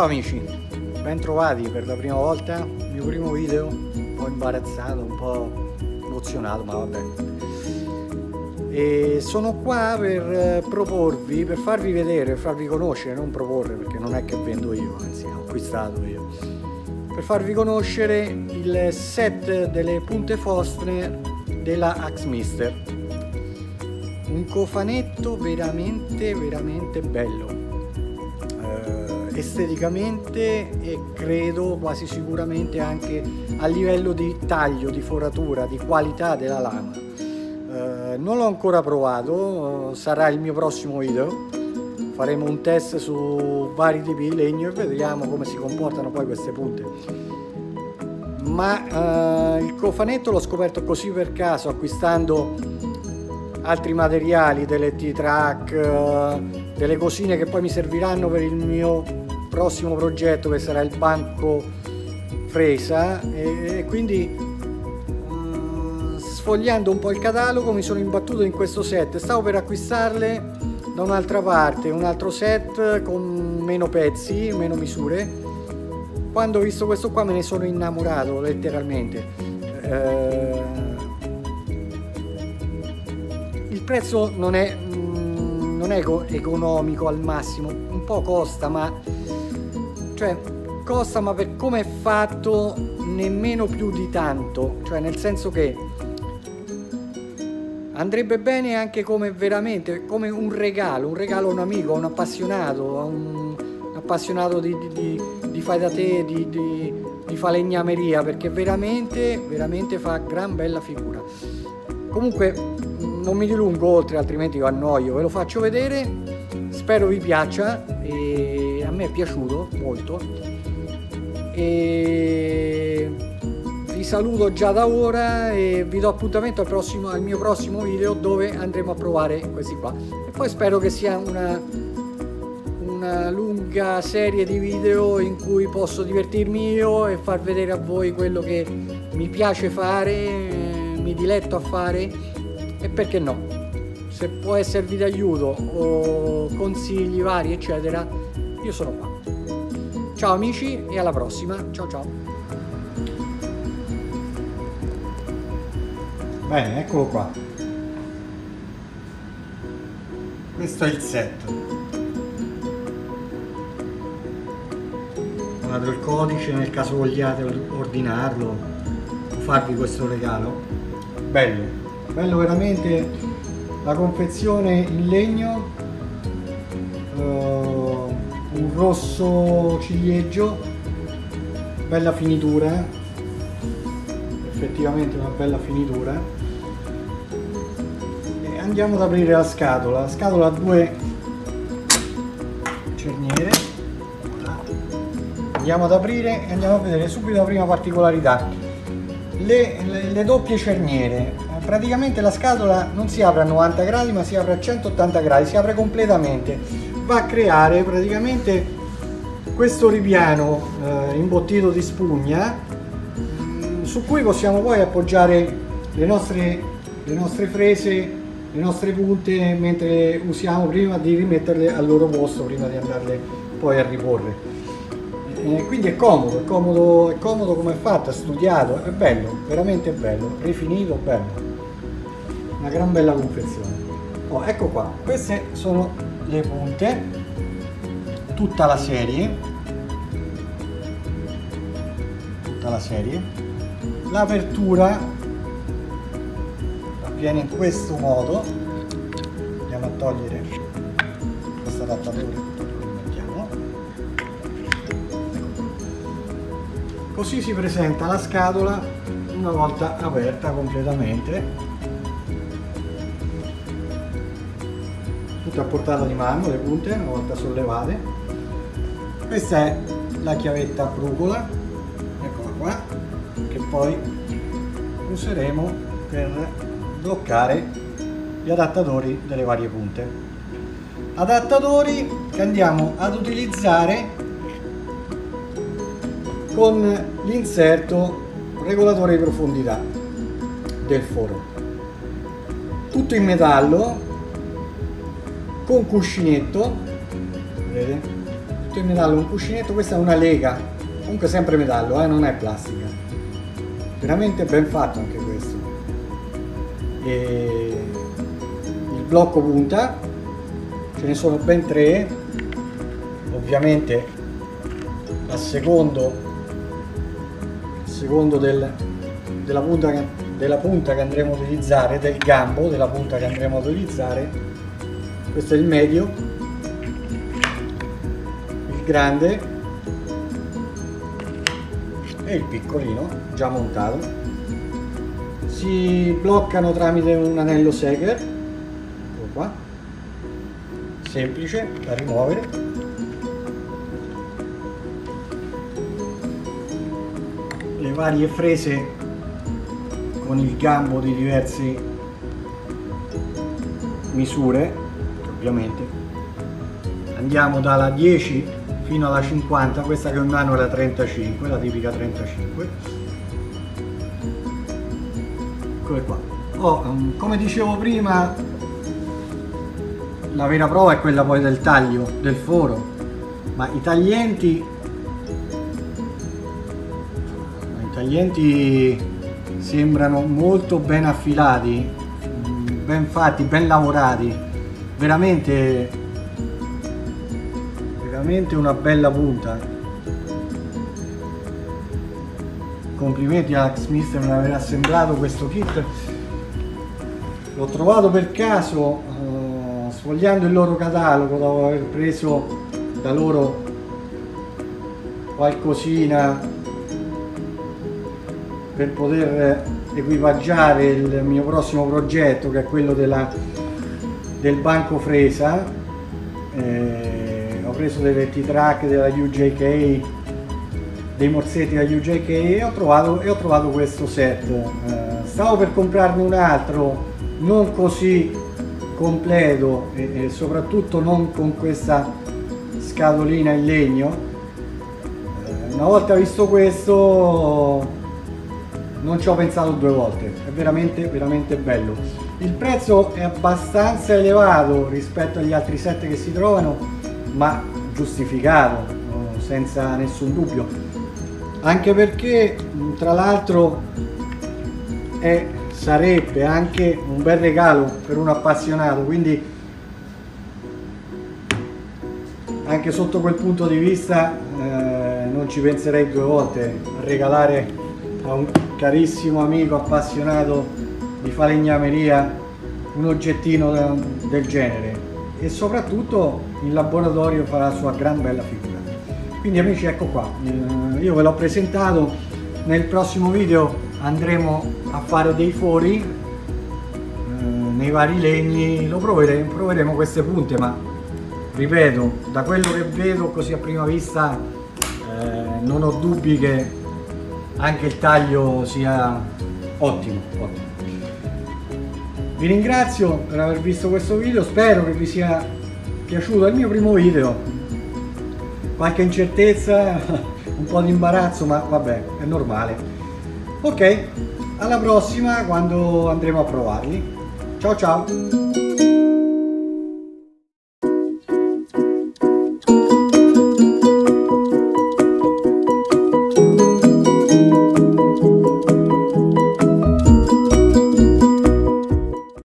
Ciao amici, ben trovati per la prima volta, il mio primo video, un po' imbarazzato, un po' emozionato, ma vabbè. E sono qua per proporvi, per farvi vedere, per farvi conoscere, non proporre perché non è che vendo io, anzi ho acquistato io, per farvi conoscere il set delle punte Forstner della Axmister. Un cofanetto veramente bello. Esteticamente e credo quasi sicuramente anche a livello di taglio, di foratura, di qualità della lama. Non l'ho ancora provato, sarà il mio prossimo video. Faremo un test su vari tipi di legno e vedremo come si comportano poi queste punte. Ma il cofanetto l'ho scoperto così per caso, acquistando altri materiali, delle T-Track, delle cosine che poi mi serviranno per il mio prossimo progetto, che sarà il banco fresa, e quindi sfogliando un po' il catalogo mi sono imbattuto in questo set. Stavo per acquistarle da un'altra parte, un altro set con meno pezzi, meno misure. Quando ho visto questo qua me ne sono innamorato letteralmente. Il prezzo non è economico al massimo, un po' costa, ma per come è fatto nemmeno più di tanto, cioè nel senso che andrebbe bene anche come veramente come un regalo a un amico, a un appassionato di fai da te, di falegnameria, perché veramente fa gran bella figura. Comunque non mi dilungo oltre, altrimenti vi annoio, ve lo faccio vedere. Spero vi piaccia, e a me è piaciuto molto, e vi saluto già da ora e vi do appuntamento al mio prossimo video, dove andremo a provare questi qua, e poi spero che sia una lunga serie di video in cui posso divertirmi io e far vedere a voi quello che mi piace fare, mi diletto a fare, e perché no, se può esservi d'aiuto o consigli vari eccetera, io sono qua. Ciao amici e alla prossima, ciao ciao. Bene, eccolo qua, questo è il set. Guardo il codice nel caso vogliate ordinarlo o farvi questo regalo. Bello veramente. La confezione in legno, un rosso ciliegio, bella finitura, effettivamente una bella finitura. E andiamo ad aprire la scatola. La scatola ha due cerniere. Andiamo ad aprire e andiamo a vedere subito la prima particolarità, le doppie cerniere. Praticamente la scatola non si apre a 90 gradi ma si apre a 180 gradi, si apre completamente, va a creare praticamente questo ripiano imbottito di spugna, su cui possiamo poi appoggiare le nostre frese, le nostre punte, mentre usiamo, prima di rimetterle al loro posto, prima di andarle poi a riporre. Quindi è comodo come è fatto, è studiato, è bello, veramente bello, rifinito, bello. Una gran bella confezione. Ecco qua, queste sono le punte, tutta la serie. L'apertura avviene in questo modo. Andiamo a togliere questo adattatore, lo mettiamo. Così si presenta la scatola una volta aperta completamente. Tutto a portata di mano, le punte una volta sollevate. Questa è la chiavetta a brucola, eccola qua, che poi useremo per bloccare gli adattatori delle varie punte. Adattatori che andiamo ad utilizzare con l'inserto regolatore di profondità del foro. Tutto in metallo, con cuscinetto, vedete? tutto in metallo, un cuscinetto, questa è una lega, comunque sempre metallo, non è plastica, veramente ben fatto anche questo. E il blocco punta, ce ne sono ben 3, ovviamente a secondo della punta che andremo a utilizzare, del gambo della punta che andremo a utilizzare. Questo è il medio, il grande e il piccolino già montato. Si bloccano tramite un anello Seger, ecco qua, semplice da rimuovere. Le varie frese con il gambo di diverse misure, ovviamente andiamo dalla 10 fino alla 50, questa che ho in mano è la 35, la tipica 35. Eccole qua. Come dicevo prima, la vera prova è quella poi del taglio del foro, ma i taglienti sembrano molto ben affilati, ben fatti, ben lavorati, veramente una bella punta. Complimenti a Axmister per aver assemblato questo kit. L'ho trovato per caso sfogliando il loro catalogo, dopo aver preso da loro qualcosina per poter equipaggiare il mio prossimo progetto, che è quello del banco fresa. Ho preso delle T-Track della UJK, dei morsetti della UJK, e ho trovato questo set. Stavo per comprarne un altro non così completo e soprattutto non con questa scatolina in legno. Una volta visto questo non ci ho pensato 2 volte, è veramente bello. Il prezzo è abbastanza elevato rispetto agli altri set che si trovano, ma giustificato, senza nessun dubbio, anche perché tra l'altro sarebbe anche un bel regalo per un appassionato, quindi anche sotto quel punto di vista non ci penserei 2 volte a regalare a un carissimo amico appassionato di falegnameria un oggettino del genere, e soprattutto in laboratorio fa la sua gran bella figura. Quindi amici, ecco qua, io ve l'ho presentato. Nel prossimo video andremo a fare dei fori nei vari legni, proveremo queste punte, ma ripeto, da quello che vedo così a prima vista non ho dubbi che anche il taglio sia ottimo. Vi ringrazio per aver visto questo video, spero che vi sia piaciuto il mio primo video. Qualche incertezza, un po' di imbarazzo, ma vabbè, è normale. Ok, alla prossima quando andremo a provarli. Ciao ciao!